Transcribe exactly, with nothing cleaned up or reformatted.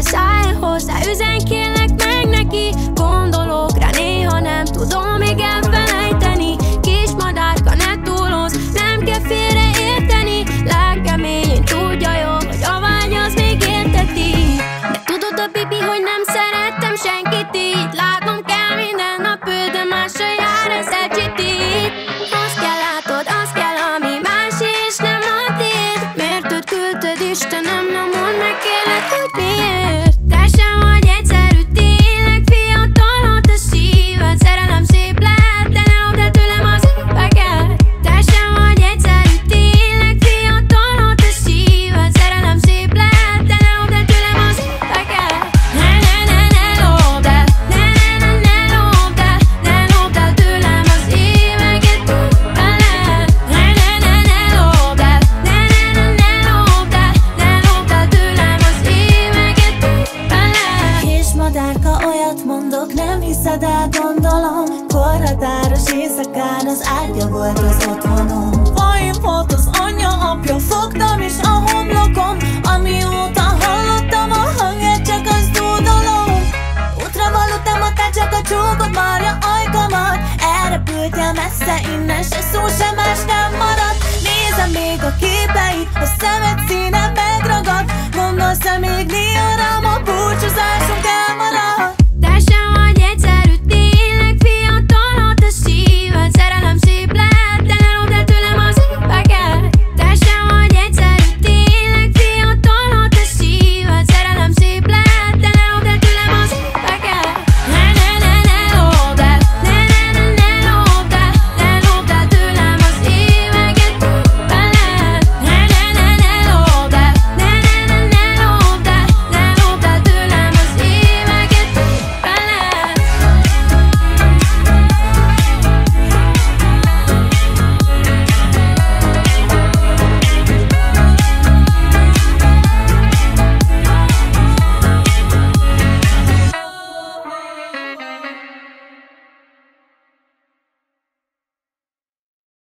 Szállj hozzá, üzenj kérlek meg neki. Gondolok rá, néha nem tudom még elfelejteni. Kismadárka, ne túlozz, nem kell félreérteni. Lelkem mélyén tudja jó, hogy a vágy az még érteti. De tudod a bibi, hogy nem szerettem senkit így. Látnom kell minden nap ő, de másra jár, ez elcsitít. Azt kell látod, azt kell, ami más és nem a tiéd. Miért őt küldted Istenem, na mondd meg kérlek, hogy miért. Te sem vagy egyszerű, tényleg fiatal, hat a szíved. Szerelem szép lehet, de ne lopd el tőlem az éveket. Te sem vagy egyszerű, tényleg fiatal, hat a szíved. Szerelem szép lehet, de ne lopd el tőlem az éveket. Ne, ne, ne, ne lopd el, ne, ne, ne, ne lopd el, ne lopd el tőlem az éveket, bele. Ne, ne, ne, ne lopd el, ne, ne, ne, ne lopd el, ne lopd el tőlem az éveket, bele. Kismadárka, olyat mondok, nem hiszed el, gondolom. Korhatáros éjszakán az ágya volt az otthonom.